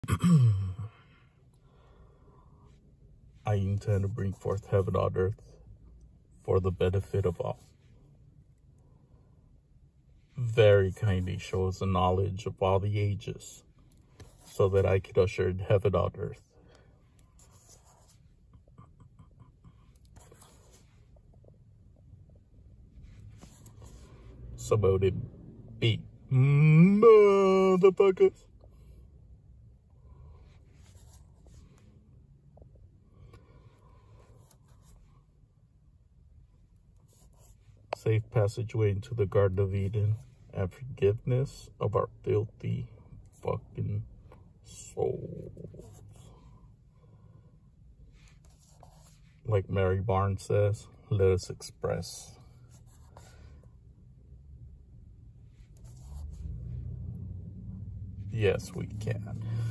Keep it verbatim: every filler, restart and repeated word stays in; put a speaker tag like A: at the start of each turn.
A: I intend to bring forth heaven on earth for the benefit of all. Very kindly shows the knowledge of all the ages, so that I can usher in heaven on earth. So about it be motherfuckers. Safe passageway into the Garden of Eden and forgiveness of our filthy fucking souls. Like Mary Barnes says, let us express. Yes, we can.